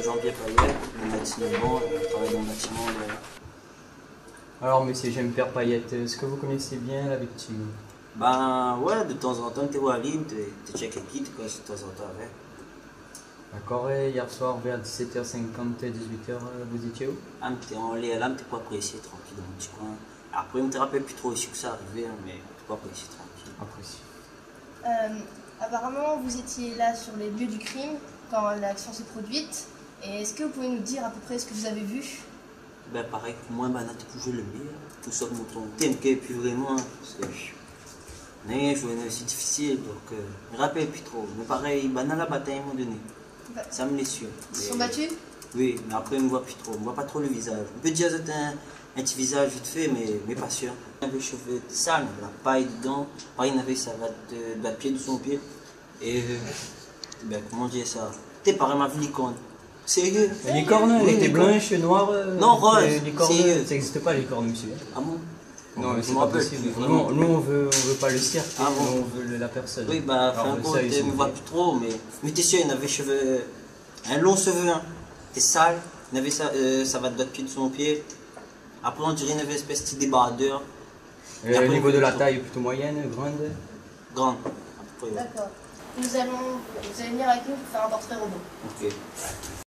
Jean-Pierre Payet, le médecin bon, je travaille dans le bâtiment. Alors, monsieur Jean-Pierre Payet, est-ce que vous connaissez bien la victime? Ben ouais, de temps en temps, tu es au ligne, tu checkes qui, tu passes de temps en temps avec. D'accord, et hier soir vers 17h50, 18h, vous étiez où? Ah, mais t'es en lait, là, mais t'es pas pressé, tranquille, dans mon petit coin. Après, je ne me rappelle plus trop ici que ça arrivait, mais t'es pas pressé, tranquille. Apprécié. Apparemment, vous étiez là sur les lieux du crime quand l'action s'est produite. Et est-ce que vous pouvez nous dire à peu près ce que vous avez vu? Ben pareil, pour moi, ben, là, t'es toujours le meilleur. Tout ça, mon ton TMK, et puis vraiment, parce que je jouais aussi difficile, donc je me rappelle plus trop. Mais pareil, ben, dans la bataille, à un moment donné, ça me laisse sûr. Ils se sont battus? Oui, mais après, je ne vois plus trop, je ne vois pas trop le visage. On peut dire que c'est un petit visage vite fait, mais pas sûr. Il avait les cheveux sales, la paille dedans. Pareil, il avait sa de pied de son pied. Et, ben, comment dire ça? T'es pareil, ma vie licorne. Sérieux? Les licornes, elles étaient blanches, noires. Non, rose. Les licornes, Sérieux. ça n'existe pas, les licornes, monsieur. Ah bon? Non, mais je c'est me pas rappelle possible. plus, Nous, vraiment. on veut pas le cirque, Ah bon? on veut la personne. Oui, bah, fin Alors, compte, ça, je ils ne sont vois faits. plus trop, mais t'es sûr, il avait cheveux, un long cheveu, hein. T'es sale, il avait ça va de pied de son pied. Après, on dirait qu'il avait une espèce de débardeur. Et au niveau de la taille, plutôt moyenne, grande. Grande. À peu près, ouais. D'accord. Vous allez venir avec nous pour faire un portrait robot. Ok.